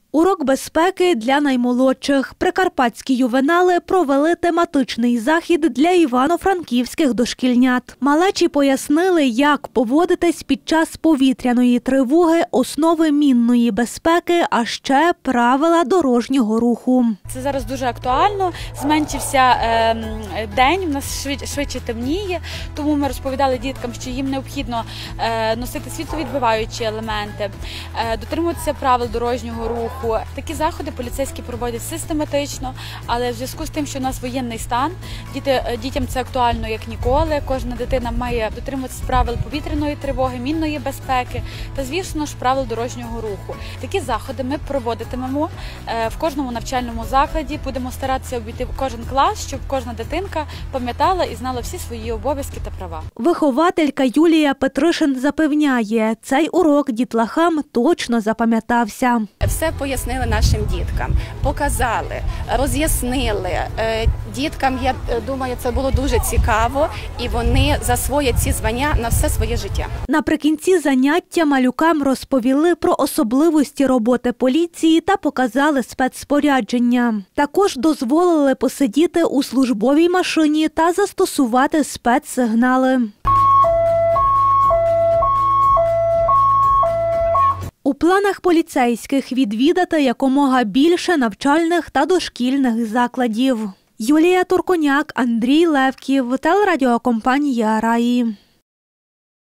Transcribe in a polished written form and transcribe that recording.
Урок безпеки для наймолодших. Прикарпатські ювенали провели тематичний захід для івано-франківських дошкільнят. Малечі пояснили, як поводитись під час повітряної тривоги, основи мінної безпеки, а ще правила дорожнього руху. Це зараз дуже актуально. Зменшився день, у нас швидше темніє, тому ми розповідали діткам, що їм необхідно носити світловідбиваючі елементи, дотримуватися правил дорожнього руху. Такі заходи поліцейські проводять систематично, але в зв'язку з тим, що у нас воєнний стан, дітям це актуально як ніколи. Кожна дитина має дотримуватися правил повітряної тривоги, мінної безпеки та, звісно ж, правил дорожнього руху. Такі заходи ми проводитимемо в кожному навчальному закладі. Будемо старатися обійти кожен клас, щоб кожна дитинка пам'ятала і знала всі свої обов'язки та права. Вихователька Юлія Петришин запевняє, цей урок дітлахам точно запам'ятався. Все пояснили нашим діткам, показали, роз'яснили. Діткам, я думаю, це було дуже цікаво, і вони засвоять ці знання на все своє життя. Наприкінці заняття малюкам розповіли про особливості роботи поліції та показали спецспорядження. Також дозволили посидіти у службовій машині та застосувати спецсигнали. У планах поліцейських відвідати якомога більше навчальних та дошкільних закладів. Юлія Турконяк, Андрій Левків, телерадіокомпанія «Раї».